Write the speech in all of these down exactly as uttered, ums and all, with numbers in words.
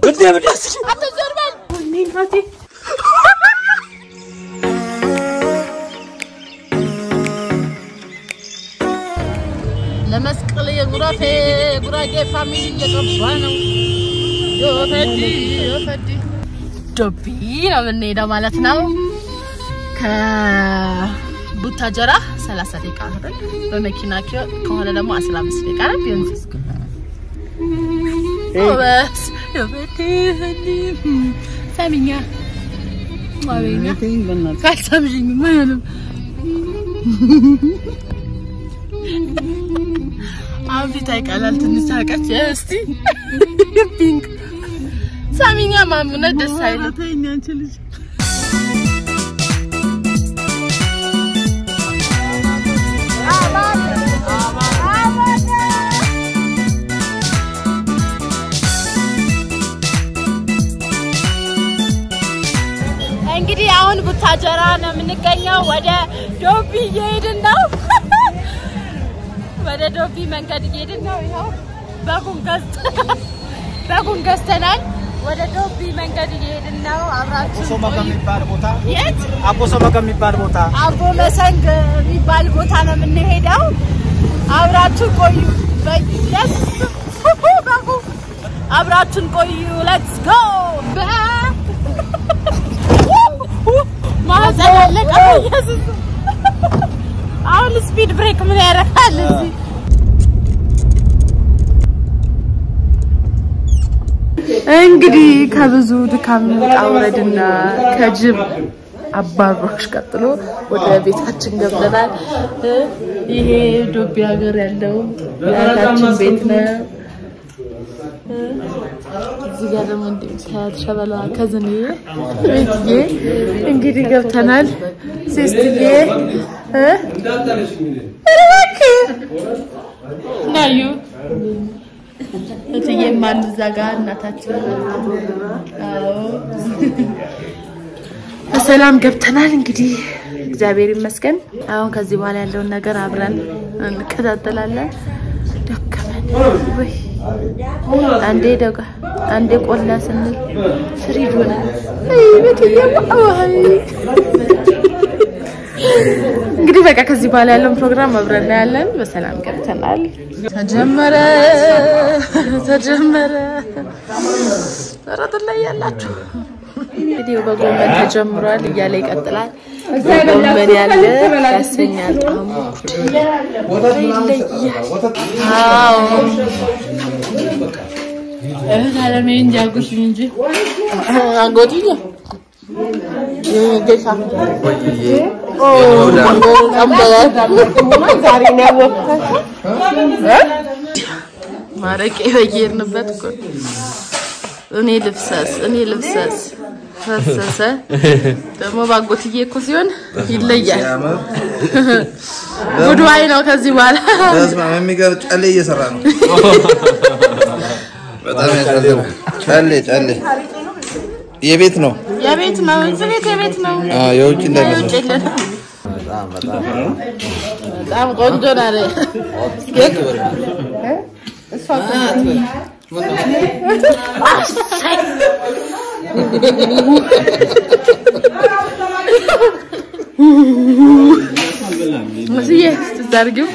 እንዴ ብደስ አትዘርበል ወይኔ ማቲ ለመስቀል የጉራፌ ጉራጌ ፋሚሊ እየገባ ነው ዮፈዲ ዮፈዲ ዶቢ ነው የምንሄደው ማለት ነው ከቡታጀራ ሰላሳ ደቂቃ አይደል በመኪና ከሆነ ደግሞ አስራ አምስት ደቂቃ ነው ቢያንስ ኦበስ ዮፈዲ ሳሚኛ ማሪና ካልሰምጂኝ ምንም አብሪታ ይቃላል ትንሽ ታቀች እስቲ ፒንክ ሳሚኛ ማሙነ ደስ አይልም ተኛ አንቺ ልጅ እንግዲህ አሁን ቡታጀራ ነው የምንገኘው ወደ ዶቢ እየሄድን ነው ወደ ዶቢ መንገድ እየሄድን ነው ይሄው በጉንገስት በጉንገስተናል ወደ ዶቢ መንገድ እየሄድን ነው አብራችሁ አቦ ሰመጋ የሚባል ቦታ የት አቦ ሰመጋ የሚባል ቦታ አቦ መሰንግ የሚባል ቦታ ነው የምንሄደው አብራችሁ ቆዩ በየስ ባጉ አብራችሁን ቆዩ ሌትስ ጎ ማዘለ ለቀየስ አሁን ስፒድ ብሬክ ምን ያረካል እዚህ እንግዲህ ከብዙ ድካም አውረድና ከጅብ አባሮች ቀጥሎ ወደ ቤታችን ገብተናል ይሄ ዶቢ ሀገር ያለው ያታችን ቤት ነው እዚህ ጋር ደግሞ እንደምታያት ሸበላ ከዝኔ ቤትዬ እንግዲህ ገብተናል ሲስትዬ እ እረክ ናዩ እትዬ ማን ዘጋ እናታችን አዎ በሰላም ገብተናል እንግዲህ እግዚአብሔር ይመስገን አሁን ከዚህ በኋላ ያለውን ነገር አብረን እንከታተላለን ደከመን ወይ አንዴ ደጋ አንዴ ቆላ ስንል ፍሪጅ ሆነ አይ በትዬ አይ እንግዲህ በቃ ከዚህ በኋላ ያለውን ፕሮግራም አብረን ያለን በሰላም ገብተናል ተጀመረ ተጀመረ አረጥ ላይ ያላችሁ ቪዲዮ በጎመን ተጀምሯል እያለ ይቀጥላል ጎመን ያለ ያሰኛል ጣሙ አዎ እህ አለመኝ እንጃጉሽ እንጂ አንጎቲኛ የገሳ ወይዬ ኦ አምባላ ዛሬ ነው ያወጣው ማረቄ በየርንበት እኮ እኔ ልፍሰስ እኔ ልፍሰስ ፈሰሰ ደግሞ ባጎትዬ እኮ ሲሆን ይለያል ጉድዋይ ነው ከዚህ በኋላ በስማ የሚገር ጨሌ እየሰራ ነው በጣም ያሳዝናል ጨሌ ጨሌ የቤት ነው የቤት ነው እንዴት የቤት ነው አዎ የውጭ እንደገና በጣም በጣም በጣም ቆንጆ ነው ስኬክ እሷ مسيه تزارجو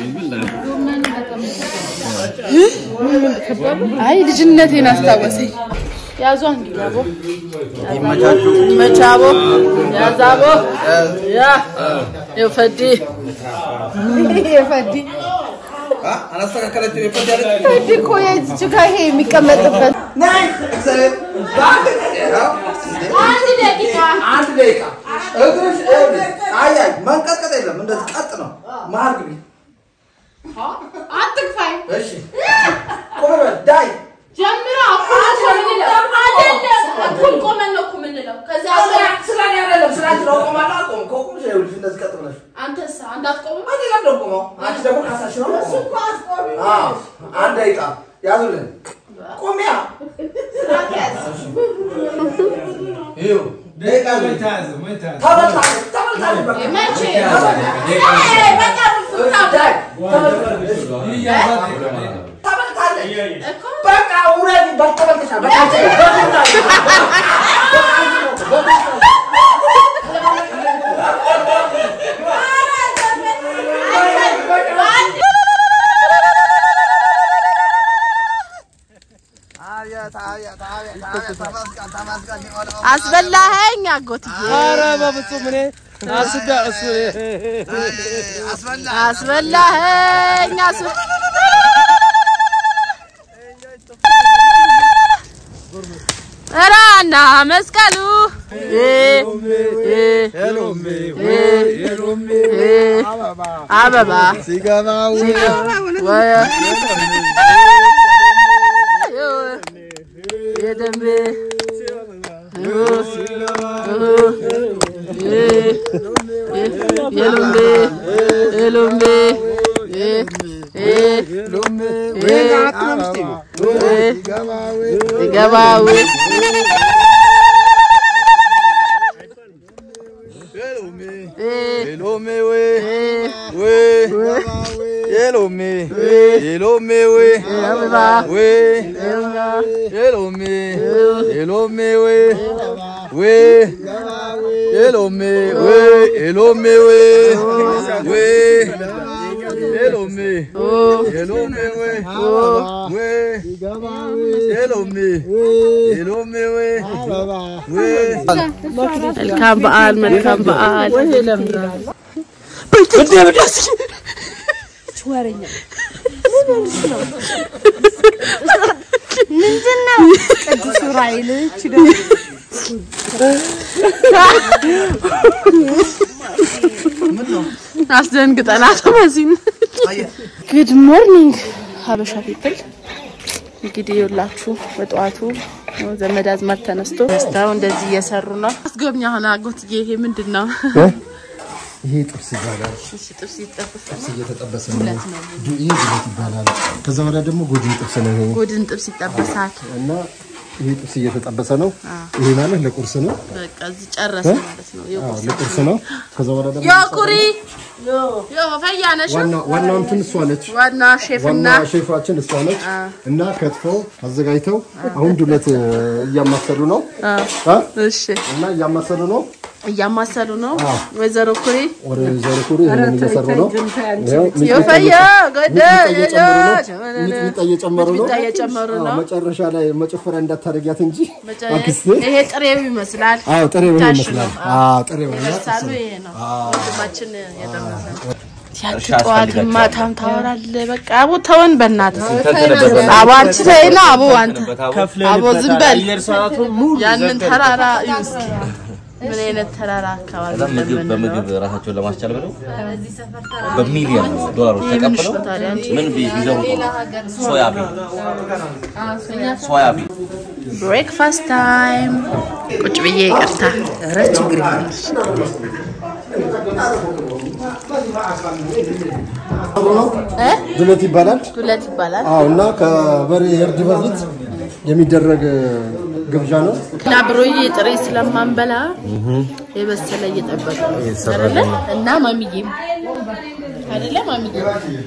አይ ልጅነቴን አስታወሰኝ ያዙ አንዲ ያቦ ይመቻቹ መቻቦ ያዛቦ ያ ይፈዲ ይፈዲ አ አናስተካከለችው ይፈዲ አለ ይፈዲ ኮይ እጅጋ ይሄ የሚቀመጥበት ናይ ሰለም አንድ ደቂቃ አንድ ደቂቃ እግርሽ አይ አይ መንቀጥቀጥ የለም እንደዚህ ቀጥ ነው ማርግቢ አትክፋይ እሺ ቆመ ዳይ ጀምራ አኩል ቆመን አይደለም አኩል ቆመን ነው ቆመንለው ከዛ ስራ ያረለም ስራ ነው ቆማላ ቆም ቆም ጀውልሽ እንደዚህ ቀጥ ብለሽ አንተስ አንዳትቆም አይደለም ነው ቆመው አንቺ ደግሞ ካሳሽ ነው እሱ ኳስ ቆም አዎ አንድ ደቂቃ ያዙልን ቆሚያ ይው ደቂቃ መታዘ መታዘ ተበታ ተበታ መቼ ኤ በቃ ፍታዳይ ተበታ በቃ ውረድ በቃ በቃ በቃ አስበላኸኝ አጎትዬ ኧረ በፍጹም እኔ አስጋ እሱ አስበላኸኝ አስበ ራና መስቀሉ አበባ ሲገባው የደምቤ የሉምቤ የሉምቤ ይገባው Elome we we Elome Elome we we Elome Elome we we Elome we Elome we we Elome Elome we we Elome Elome we we መልካም በዓል መልካም በዓል ወሬኛ ምንድነው ቅዱስ ዑራኤል እቺ አስደንግጠና ተመዚን ጉድ ሞርኒንግ ሀበሻ ፒፕል እንግዲህ ይላችሁ በጧቱ ዘመድ አዝማድ ተነስቶ ስታው እንደዚህ እየሰሩ ነው አስጎብኛ ሆነ አጎትዬ ይሄ ምንድነው ይሄ ጥብስ ይባላል እሺ ጥብስ ይጠብስ ጥብስ እየተጠበሰ ነው ዱኢ ዱለት ይባላል ከዛ በኋላ ደግሞ ጎድን ጥብስ ነው ይሄ ጎድን ጥብስ ይጠበሳል እና ይሄ ጥብስ እየተጠበሰ ነው ይሄ ማለት ለቁርስ ነው በቃ እዚህ ጨረሰ ማለት ነው የቁርስ ለቁርስ ነው ከዛ በኋላ ደግሞ ያኩሪ ዮ ፈያነሽ ዋና ዋናው እንትን እሷ ነች ዋና ሼፍና ዋና ሼፋችን እሷ ነች እና ከትፈው አዘጋጅተው አሁን ዱለት እያማሰሉ ነው አ እሺ እና እያማሰሉ ነው እያማሰሉ ነው ወይዘሮ ኩሪ ወይዘሮ ኩሪ እኔ እየሰሩ ነው ዮ ፈያ ገደ ሚጥሚጣ እየጨመሩ ነው ሚጥሚጣ እየጨመሩ ነው መጨረሻ ላይ መጨፈራ እንዳታረጊያት እንጂ አክስቴ ይሄ ጥሬው ይመስላል አዎ ጥሬው ይመስላል አዎ ጥሬው ይመስላል ይሄ ነው ወንድማችን ያደረሰ ያጥቋል ማታም ታወራለ በቃ አቦ ተወን በእናትህ አቦ አንቺ ተይና አቦ አንተ አቦ ዝም በል ያንን ተራራ ይስኪ ምን አይነት ተራራ አካባቢ ለምን በምግብ ራሳቸውን ለማስቻል ብለው በሚሊዮን ዶላሮች ተቀበለው ምን ቢዘሩ ሶያቢ ሶያቢ ብሬክፋስት ታይም ቁጭ ብዬ ይቅርታ ረች ግሪ እ ዱለት ይባላል ዱለት ይባላል አዎ እና ከበሬ እርድ በፊት የሚደረግ ግብዣ ነው ናብሮዬ ጥሬ ስለማንበላ የበሰለ እየጠበቀ አይደለ እና ማሚዬም አይደለ ማሚዬ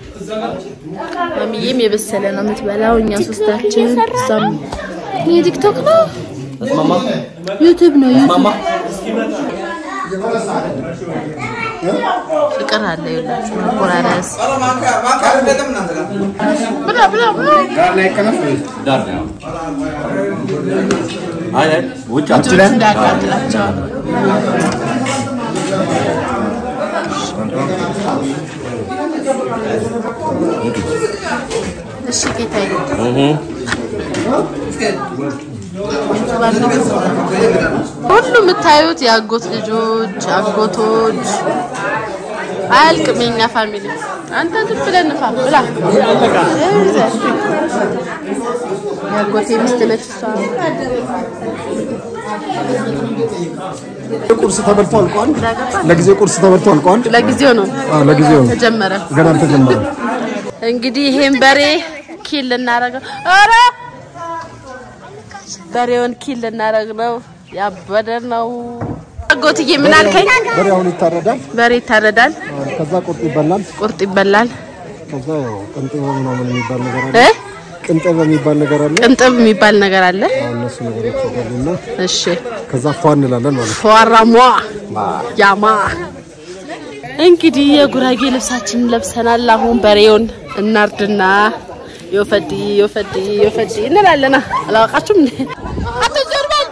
ማሚዬም የበሰለ ነው የምትበላው እኛ ሶስታችን ሰም ቲክቶክ ነው ማማ ዩቲዩብ ነው ማማ ፍቅር አለ ይላችሁ ቆራራስ ብላ ብላ ጋር ላይ ከነፍ ዳር ነው አይ አይ ውጭ አትላ እንዳቃጥላቸው እሺ ጌታዬ ሁሉ የምታዩት ያጎት ልጆች አጎቶች አልቅም የኛ ፋሚሊ አንተ ዝም ብለህ ንፋ ብላ ያጎቴ ሚስት ነች እሷ ቁርስ ተበልቶ አልቋል ለጊዜው ቁርስ ተበልቶ አልቋል ለጊዜው ነው አዎ ለጊዜው ነው ተጀመረ ገና ተጀመረ እንግዲህ ይሄን በሬ ኪል እናረጋው አረ በሬውን ኪል እናረግ ነው ያበደ ነው አጎትዬ ምን አልከኝ በሬውን ይታረዳል በሬ ይታረዳል ከዛ ቁርጥ ይበላል ቁርጥ ይበላል ከዛ ቅንጥ ነው ምን የሚባል ነገር አለ እ ቅንጥብ የሚባል ነገር አለ ቅንጥብ የሚባል ነገር አለ እነሱ ነገሮች ይገሉና እሺ ከዛ ፏን እንላለን ማለት ፏራሟ ያማ እንግዲህ የጉራጌ ልብሳችንን ለብሰናል አሁን በሬውን እናርድና يوفدي يوفدي يوفدي إن لا لنا لا قاشم حتى جربان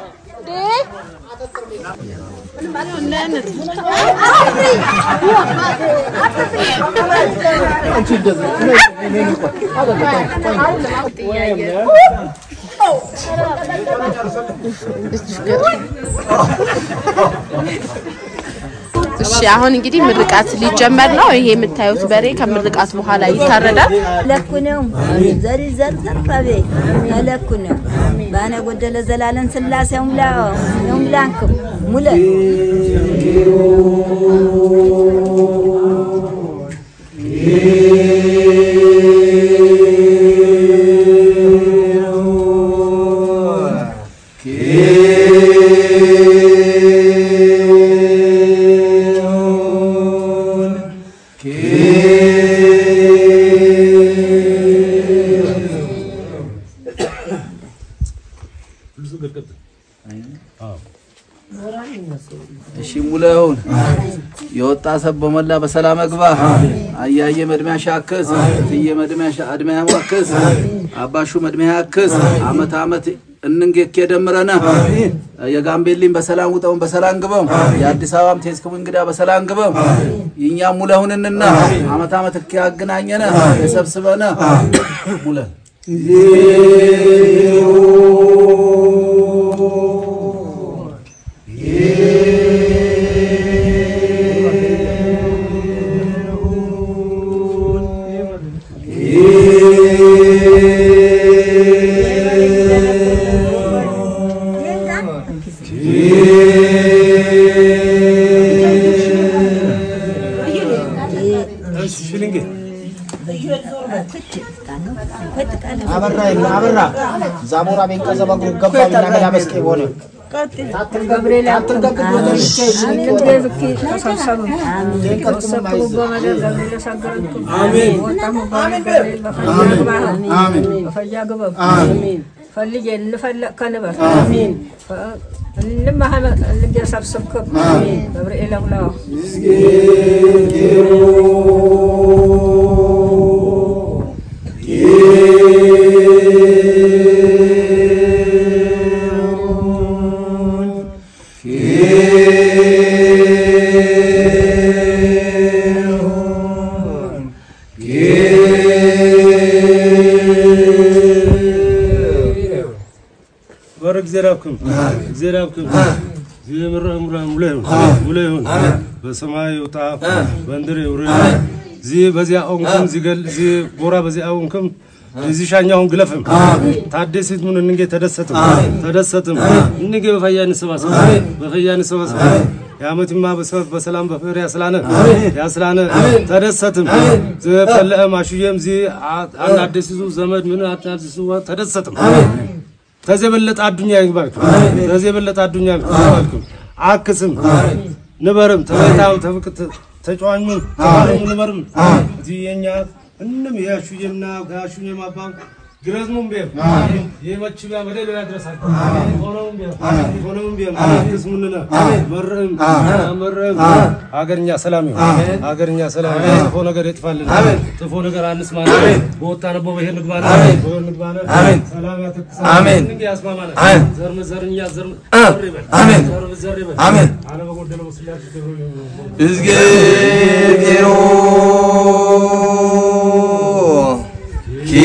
እሺ አሁን እንግዲህ ምርቃት ሊጀመር ነው ይሄ የምታዩት በሬ ከምርቃት በኋላ ይታረዳል ለኩነው ዘሪ ዘር ዘርፋቤ ለኩነው ባና ጎደለ ዘላለም ስላሴ ሙላ ሙላንኩ ሙላ እሺ ሙላውን የወጣ ሰብ በመላ በሰላም አግባ አያየ መድሚያ ሻከስ ትየ መድሚያ አድሚያ ማከስ አባሹ መድሚያ ያከስ አመት አመት እንንገክ የደምረና የጋምቤሊን በሰላም ውጣው በሰላም ግበው የአዲስ አበባም ቴስኩ እንግዳ በሰላም ግበው ይኛ ሙላውንንና አመት አመት ያገናኘና ተሰብስበና ሙላ አበራ አበራ ዛሞራ ቤን ከዘባ ግሩፕ ገባና ገና መስቀ ሆነ ታትል ገብርኤል ታትል ገብርኤል አንደብኪ ተሰብሰቡ አሜን ተሰብሰቡ በመደር ገብርኤል ሰገረንኩ አሜን ወጣሙ ገብርኤል አሜን አሜን ፈያ ገበብ አሜን ፈልጌ እንፈለቅ ከነበር አሜን እንማሃመ እንጀሰብሰብከ አሜን ገብርኤል አምላክ زرابكم زرابكم زي مرة مرة ملهم ملهم بسماء وطاف بندري وري زي بزي أونكم زي قل زي بورا بزي أونكم زي شانيهم قلفهم تعديسيت من النجى تدستم تدستم النجى بفيان سواس بفيان سواس يا متى ما بسبب بسلام بفير يا سلانة يا سلانة تدستم زي فلا ما شو يوم زي عن عديسيتو زمد من عديسيتو تدستم تزبلت الدنيا يباركم تزبلت الدنيا يباركم عكسم نبرم تبيتاو تفك تجوان من نبرم زينيا إنما يا شو يمنا يا شو يما بام جرزمون بيم يمشي بيا بدل ولا درسات فونهم بيم فونهم بيم عكسمنا مرم مرم أجرنيا سلامي أجرنيا سلامي تفون أجر يتفعلن تفون أجر أنس مانا بوتانا بوهي نقبانا بوهي نقبانا سلامات آمين نجي أسمع مانا زرم زرنيا زرم آمين زرم زرم آمين أنا بقول دلوا مسليات تقولون إزغيرو كي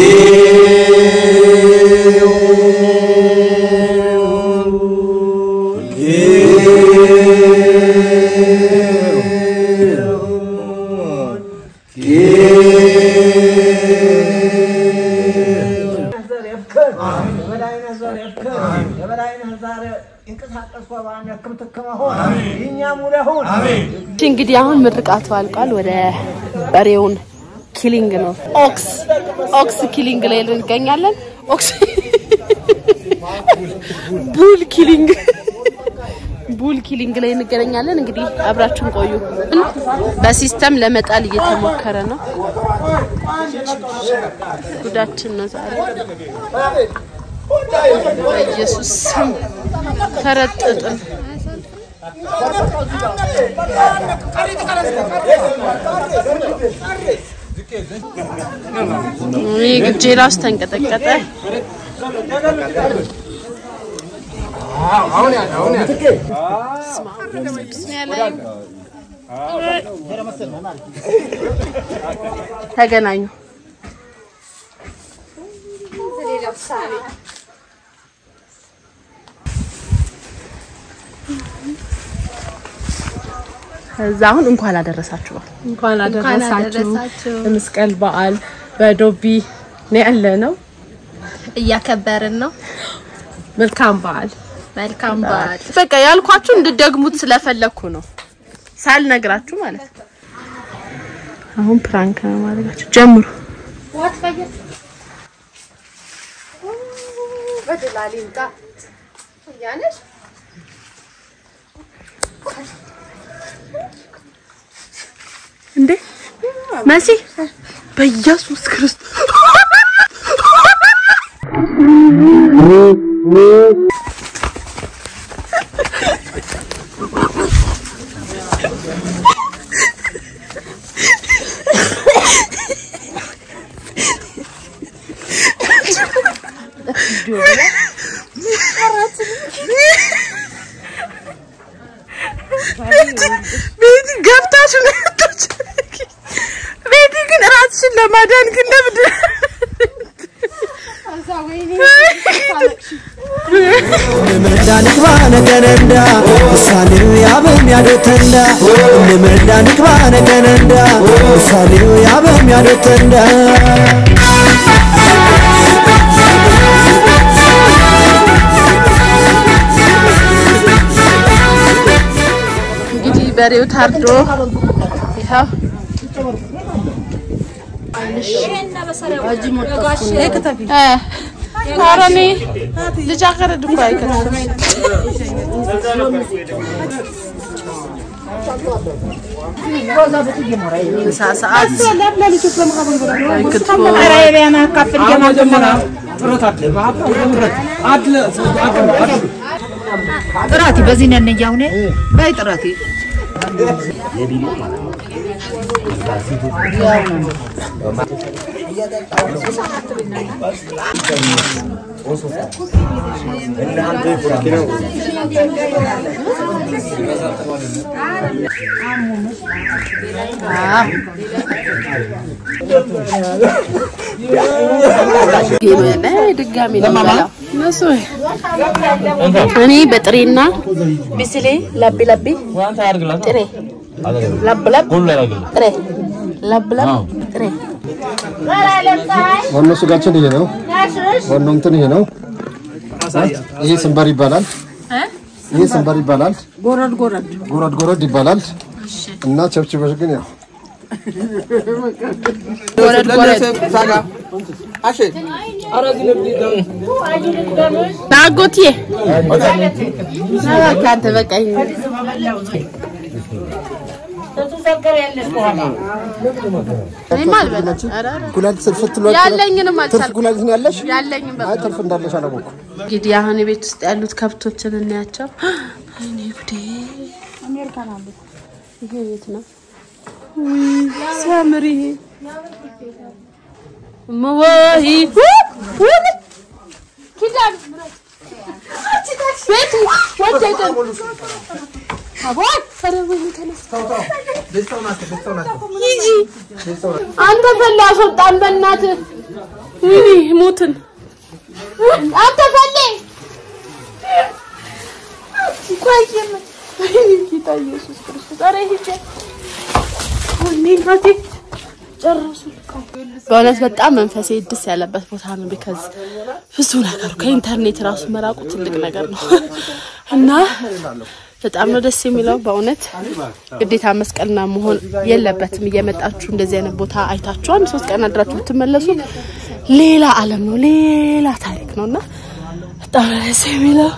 እንግዲህ አሁን ምርቃቱ አልቋል ወደ በሬውን ኪሊንግ ነው ኦክስ ኦክስ ኪሊንግ ላይ እንገኛለን ኦክስ ቡል ኪሊንግ ቡል ኪሊንግ ላይ እንገናኛለን እንግዲህ አብራችሁን ቆዩ በሲስተም ለመጣል እየተሞከረ ነው ጉዳችን ነው ዛሬ ኢየሱስ ስም ተረጥጥን ይግጄራስ ተንቀጠቀጠ አሁን ያ አሁን ያ ተገናኙ ዛሁን እንኳን አደረሳችሁ እንኳን አደረሳችሁ ለመስቀል በዓል በዶቢ ነው ያለነው እያከበርን ነው መልካም በዓል መልካም በዓል በቃ ያልኳችሁ እንድትደግሙት ስለፈለኩ ነው ሳልነግራችሁ ማለት ነው አሁን ፕራንክ ነው ማድረጋችሁ ጀምሩ ዋት ፈየት በደላሊንታ ያነሽ እንዴ መሲ በኢየሱስ ክርስቶስ ቤቲ ገብታችሁ ነው ቤቲ ግን ራስሽን ለማዳን ግን ለምን ለመዳንክ ባነከነንዳ ሳሊው ያበም ያደተንዳ ለመዳንክ ባነከነንዳ ሳሊው ያበም ያደተንዳ እንግዲህ በሬው ታርዶ ይሄው እሺና በሰረው አጂ ሞጣሽ ለከተፊ እ አረኔ ልጃከረ ድኳ አይከተፍ ሰዓት ክትፎ አራይሪያና ካፍል ጀማዓ ጥራቲ በዚህ ነን ያውኔ ባይ ጥራቲ ገመና ድጋሚ ለማላ ነሱ እኔ በጥሬና ቢስሌ ለብ ለብ ጥሬ ለብ ለብ ጥሬ ለብ ለብ ጥሬ ዋናው ስጋችን ይሄ ነው ዋናው እንትን ይሄ ነው ይሄ ስንበር ይባላል እ ይሄ ስንበር ይባላል ጎረድ ጎረድ ጎረድ ጎረድ ይባላል እና ቸብቸበሽ ግን ያው ጎረድ ጎረድ ሳጋ አሽ አራዚ ነብይ ታጎቴ ካንተ በቃኝ ኩላሊት ስልፍት ነው ያለኝንም አልቻልኩም ኩላሊት ነው ያለሽ ያለኝም በቃ አይ ትርፍ እንዳለሽ አላወቅኩ እንግዲህ አሁን ቤት ውስጥ ያሉት ከብቶችን እናያቸው እኔ ጉዴ አሜሪካን አለ ይሄ ቤት ነው ሳምሪ ሙዋሂ ወለ ኪዳን ቤት ወደደ አቦት ፈረወኝ ተነስ ይጂ አንተ ፈላ አስወጣን በእናትህ ይኒ ሙትን አንተ ፈለ ቆይም ጌታ ኢየሱስ ክርስቶስ አረ ሂጅ ወይኔ ናቲ ጨርሱ በእውነት በጣም መንፈሴ ድስ ያለበት ቦታ ነው because ብዙ ነገር ከኢንተርኔት ራሱ መራቁ ትልቅ ነገር ነው እና በጣም ነው ደስ የሚለው በእውነት ግዴታ መስቀልና መሆን የለበትም እየመጣችሁ እንደዚህ አይነት ቦታ አይታችሁ አንድ ሶስት ቀን አድራችሁ ብትመለሱ ሌላ ዓለም ነው ሌላ ታሪክ ነውና በጣም ደስ የሚለው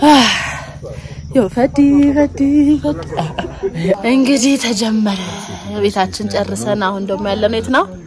yo ፈዲ ፈዲ ፈዲ እንግዲህ ተጀመረ ቤታችን ጨርሰን አሁን ደግሞ ያለነው የት ነው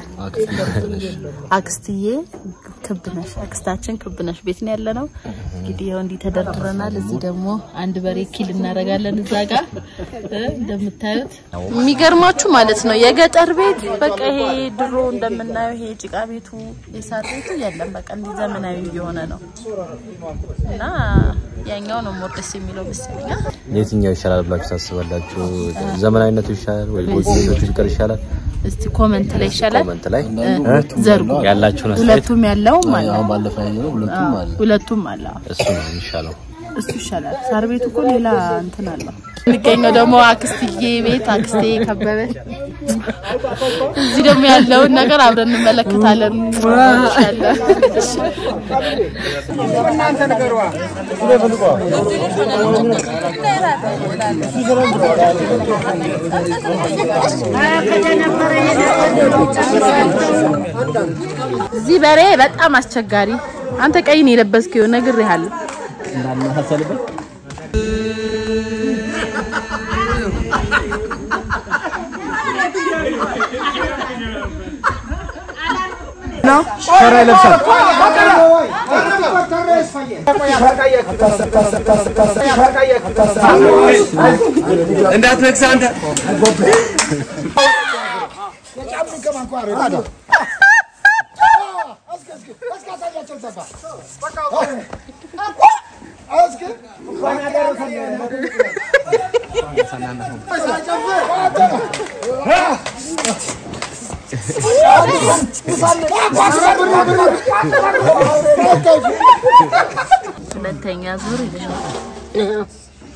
አክስትዬ ክብነሽ አክስታችን ክብነሽ ቤት ነው ያለነው እንግዲህ ያው እንዲ ተደርድረናል እዚህ ደግሞ አንድ በሬ ኪል እናረጋለን እዛ ጋር እንደምታዩት የሚገርማችሁ ማለት ነው የገጠር ቤት በቃ ይሄ ድሮ እንደምናየው ይሄ ጭቃ ቤቱ የሳር ቤቱ ያለም በቃ እንዲ ዘመናዊ የሆነ ነው እና ያኛው ነው ሞርደስ የሚለው መስለኛ የትኛው ይሻላል ብላችሁ ታስባላችሁ ዘመናዊነቱ ይሻላል ወይ ጎጆቹ ይቀር ይሻላል እስቲ ኮሜንት ላይ ይሻላል ኮሜንት ላይ ዘርጉ ያላችሁ ነው ሁለቱም ያለው ማለት አሁን ባለፈው ያለው ሁለቱም አለ ሁለቱም አለ እሱ ነው ይሻላል እሱ ይሻላል ሳር ቤቱ እኮ ሌላ እንትን አለ የሚገኘው ደግሞ አክስትዬ ቤት አክስቴ ከበበ እዚህ ደግሞ ያለው ነገር አብረን እንመለከታለን ኢንሻአላህ እናንተ ነገርዋ እዚህ በሬ በጣም አስቸጋሪ አንተ ቀይ ነው የለበስከው ነግሬሃለሁ እንዳና ሐሰልበት ነው ሸራ ይለብሳል እንዳትነክስ አንተ ሁለተኛ ዙር ይሻላል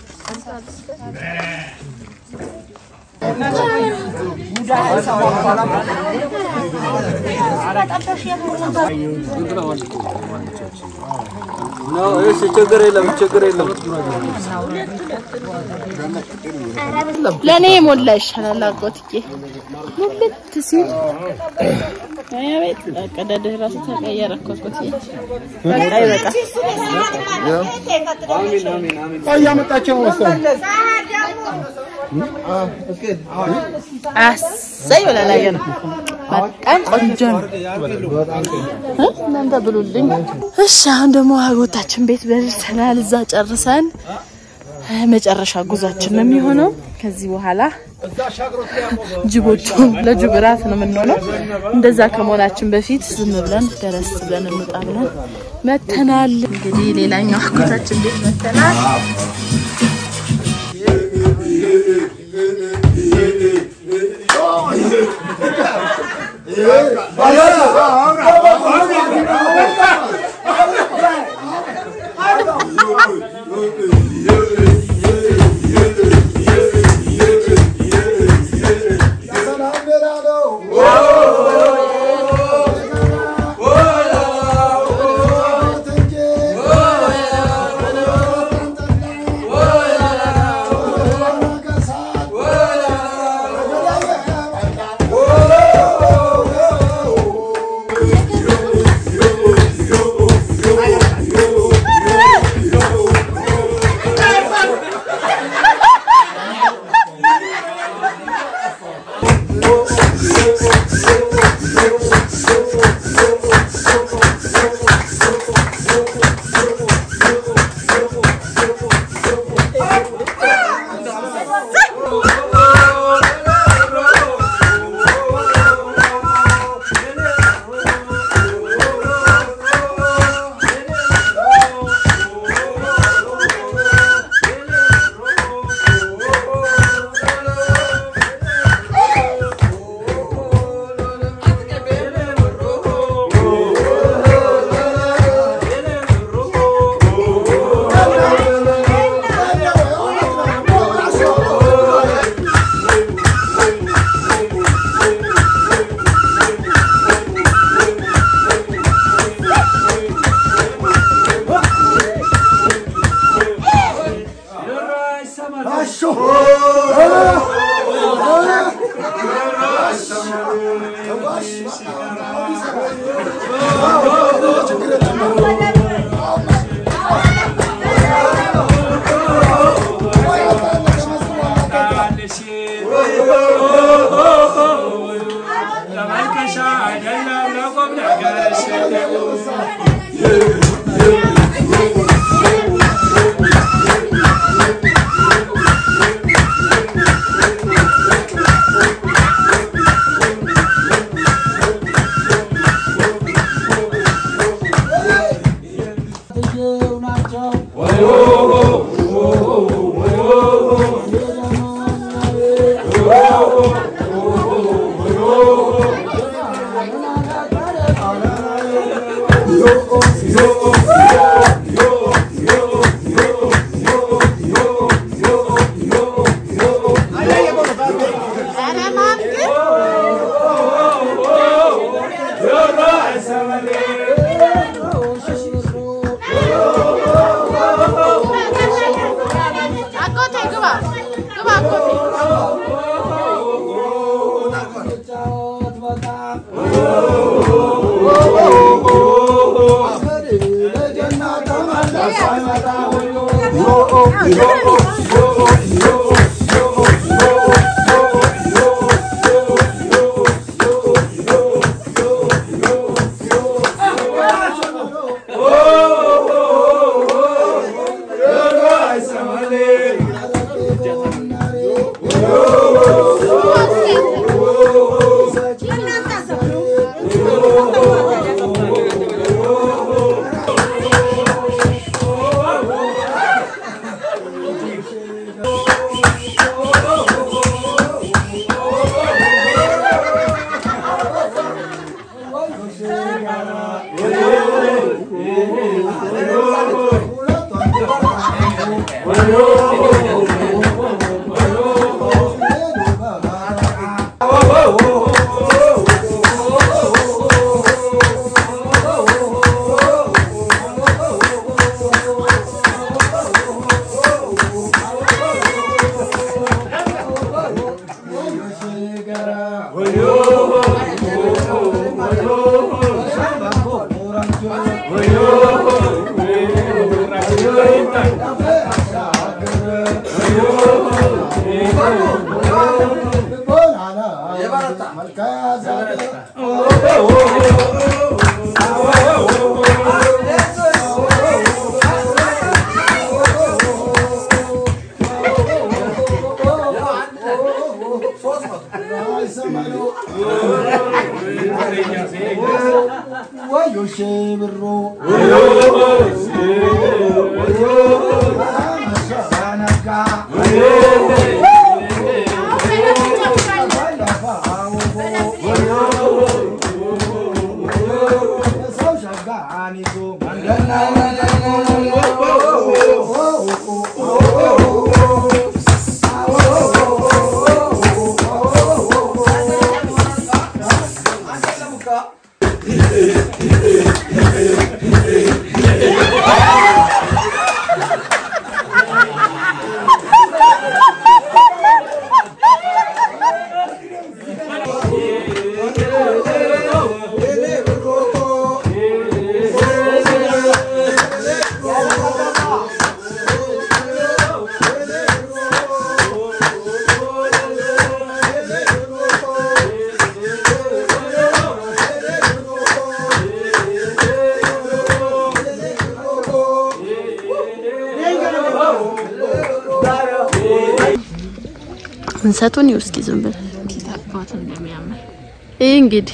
ነው እሺ ችግር የለም ችግር የለም ለኔ ሞላ ይሻላል አቆትዬ ሙልት ሲል አያቤት ቀደደ ራሱ ተቀየረ አቆትዬ በቃ ይበቃ አሜን አሜን አሜን ቆያ መጣቸው ወሰን አሰይ ወላ ላይ ነው በጣም ቆንጆ ነው እናንተ ብሉልኝ እሺ አሁን ደግሞ አጎታችን ቤት በልተናል እዛ ጨርሰን መጨረሻ ጉዟችን ነው የሚሆነው ከዚህ በኋላ ጅቦቹ ለጅብራት ነው የምንሆነው እንደዛ ከመሆናችን በፊት ዝም ብለን ደረስ ብለን እንውጣ ብለን መተናል እንግዲህ ሌላኛው አጎታችን ቤት መተናል እንሰቱን ይውስኪ ዝም ብለ ኪታባት እንደሚያምር እንግዲህ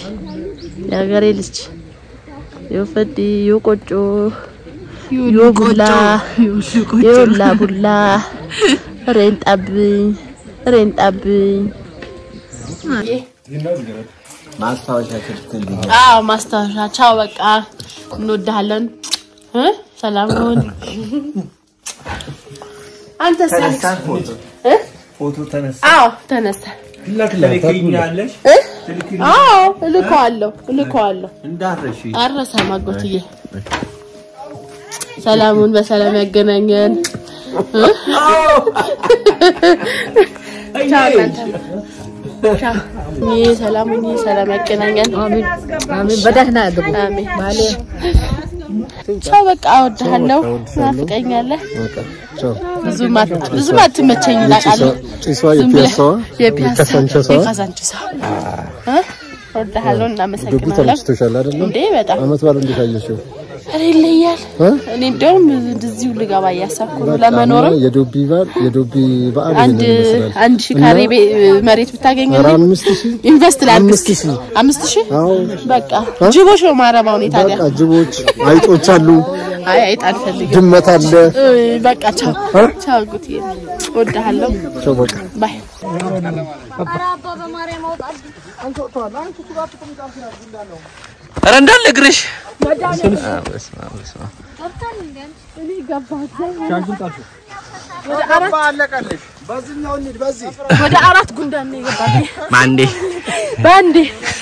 ያገሬ ልጅ ይወፈዲ ይቆጮ ይወቡላ ይወላ ቡላ ረንጣብ ረንጣብ ማስታወሻ ትልክል አዎ ማስታወሻ ቻው በቃ እንወዳለን እ ሰላም ሁን አንተ ሰላም እ ፎቶ ተነሳ አዎ ተነሳ ለክለክኛለሽ እ አዎ ልኳለሁ ልኳለሁ እንዳረሽ አረሳ ማጎትዬ ሰላሙን በሰላም ያገናኘን ቻው ቻው ኒ ሰላሙን ሰላም ያገናኘን አሜን አሜን በደህና ያገቡ አሜን ባለ ቻው በቃ ወደሃለው ናፍቀኛለህ ብዙ ማት ብዙ ማት መቸኝ ታቃለህ ጭሷ የፒያሳዋ የፒያሳንቸሳ የካዛንቸሳ እ ወደሃለው እና መሰግናለሁ ዶክተር ተሻለ አይደል እንዴ በጣም አመት ባለ እንዴት አየሽው ይለያል እኔ እንደውም እንደዚሁ ልገባ ያሳኩ ለመኖር የዶቢ ባል የዶቢ ባል አንድ አንድ ሺህ ካሬ መሬት ብታገኝልኝ ኢንቨስት ለአምስት ሺህ አዎ በቃ ጅቦች ነው ማረባው ነው ታዲያ በቃ ጅቦች አይጦች አሉ አይ አይጥ አልፈልግም ድመት አለ በቃ ቻው ቻው ጉቲ ወዳሃለሁ ቻው በቃ ባይ አራባ በማርያም አውጣል አንተ ወጣው አንተ ሱባቱ ኮሚታሲና እንዳለው ኧረ እንዳለ ግርሽ ገብታል እንዴ እኔ ገባሁ ቻንቹን ጣፉ ወደ አራት አለቀልሽ በዚህኛው እንሂድ በዚህ ወደ አራት ጉንዳን ነው የገባኝ ማንዴ ባንዴ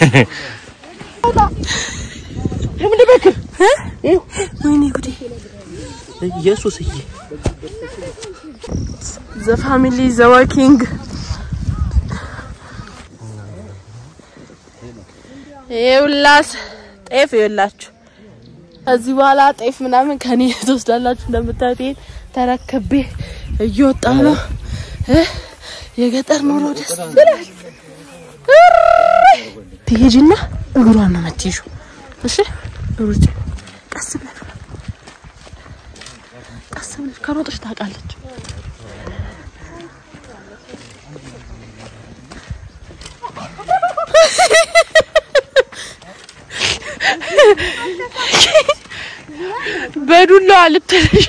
ለምን ደበክ እ ወይኔ ጉዴ ኢየሱስዬ the family is working ይውላስ ጤፍ ይውላችሁ እዚህ በኋላ ጤፍ ምናምን ከኔ ተወስዳላችሁ እንደምታዩት ተረከቤ እየወጣ ነው የገጠር ኑሮ ደስ ይላል ትሄጂና እግሯን ነው መትይሹ እሺ ሩጭ ቀስ ብለሽ ቀስ ብለሽ ከሮጥሽ ታውቃለች በዱላው አልተለሽ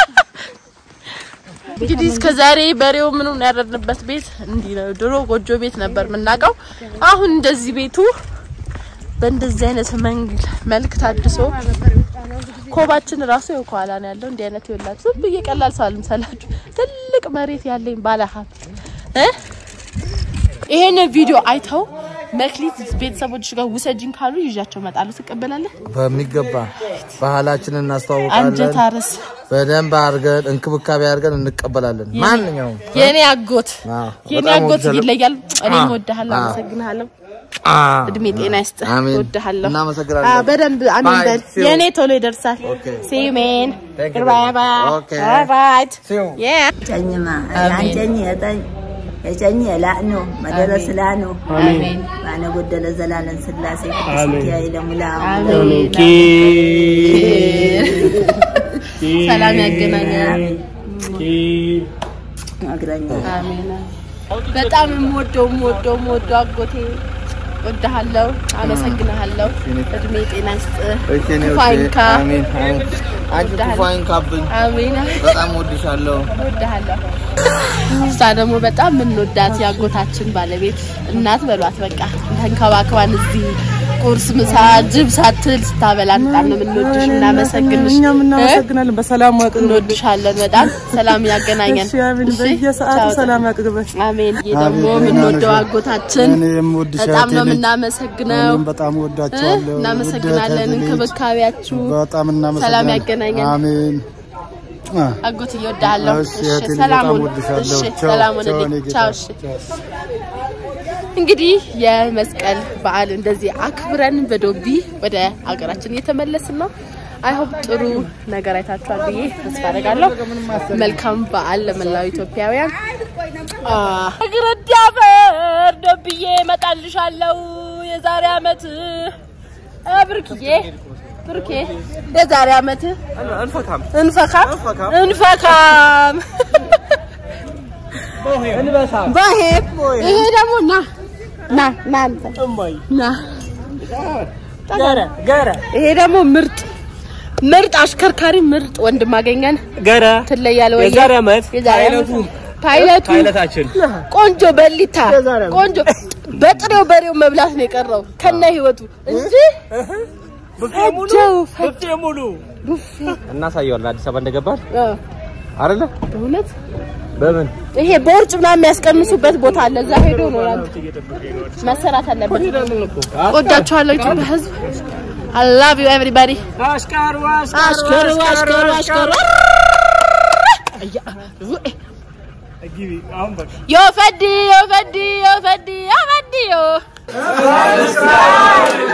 እንግዲህ እስከዛሬ በሬው ምኑን ያረድንበት ቤት እንዲህ ነው ድሮ ጎጆ ቤት ነበር ምናቀው አሁን እንደዚህ ቤቱ በእንደዚህ አይነት መንገድ መልክ ታድሶ ኮባችን ራሱ ይቆላል ነው ያለው እንዲህ አይነት ይወላችሁ ዝም በየቀላል ሳልም ሰላችሁ ትልቅ መሬት ያለኝ ባለሀብት እ ይሄን ቪዲዮ አይተው መክሊት ቤተሰቦች ጋር ውሰጂን ካሉ ይዣቸው መጣሉ ተቀበላለህ በሚገባ ባህላችንን እናስተዋውቃለን አንጀታርስ በደንብ አርገን እንክብካቤ አርገን እንቀበላለን ማንኛውም የኔ አጎት የኔ አጎት ይለያል እኔ ወደሃለሁ አመሰግናለሁ እድሜ ጤና ይስጥ ወደሃለሁ እናመሰግናለን በደንብ አሜን የኔ ቶሎ ይደርሳል ሲሜን ባይ ባይ ራይት ያ ጨኝማ አንጨኝ ያጣኝ እጨኝ ያላኑ መደረስ ላኑ አሜን ባነ ጎደለ ዘላለም ስላሴ ክርስቲያ ይለሙላ አሜን ሰላም ያገናኛል አግራኛ አሜን በጣም የምወደው የምወደው የምወደው አጎቴ ወደሃለሁ አመሰግናለሁ እድሜ ጤና ይስጥ ፋይንካ አሜን አንቺ ፋይንካብኝ አሜን በጣም ወድሻለሁ ወደሃለሁ ሳደሞ በጣም ምንወዳት ያጎታችን ባለቤት እናት በሏት በቃ ተንከባክባን እዚህ ቁርስ ምሳ ጅብ ሳትል ስታበላን በጣም ነው ምንወድሽ እና መሰግንሽ እኛም እናመሰግናለን በሰላም ወቅን እንወድሻለን በጣም ሰላም ያገናኘን እሺ አሜን በየሰዓቱ ሰላም ያቅርበሽ አሜን ይደሞ ምንወደው አጎታችን በጣም ነው ምናመሰግነው በጣም ወዳችኋለሁ እናመሰግናለን እንክብካቤያችሁ በጣም እናመሰግናለን ሰላም ያገናኘን አሜን አጎት ይወዳለሁ እሺ ሰላም እሺ ሰላም ወለልኝ ቻው እሺ እንግዲህ የመስቀል በዓል እንደዚህ አክብረን በዶቢ ወደ አገራችን እየተመለስን ነው አይ ሆፕ ጥሩ ነገር አይታችኋል ብዬ ተስፋ አደርጋለሁ መልካም በዓል ለመላው ኢትዮጵያውያን አ እግረዳፈር ዶብዬ መጣልሻለሁ የዛሬ አመት አብርክዬ ብርኬ የዛሬ አመት እንፈካም እንፈካም እንፈካም እንበሳም ባሄ ይሄ ደግሞ ና ና ናንተ እማይ ና ገረ ገረ ይሄ ደግሞ ምርጥ ምርጥ አሽከርካሪ ምርጥ ወንድም አገኘን ገረ ትለያለ ወይ የዛሬ አመት ፓይለቱ ፓይለቱ ፓይለታችን ቆንጆ በሊታ ቆንጆ በጥሬው በሬው መብላት ነው የቀረው ከነ ህይወቱ እንጂ ቡፌ ሙሉ ቡፌ እናሳየዋለን አዲስ አበባ እንደገባል አይደለ በእውነት በምን ይሄ ቦርጭ ምናምን የሚያስቀምሱበት ቦታ አለ እዛ ሄዶ ነው መሰራት አለበት ወዳችኋለሁ ኢትዮጵያ ህዝብ I love you everybody አሽከሩ አሽከሩ አሽከሩ አሽከሩ yo fadi yo fadi yo fadi yo fadi yo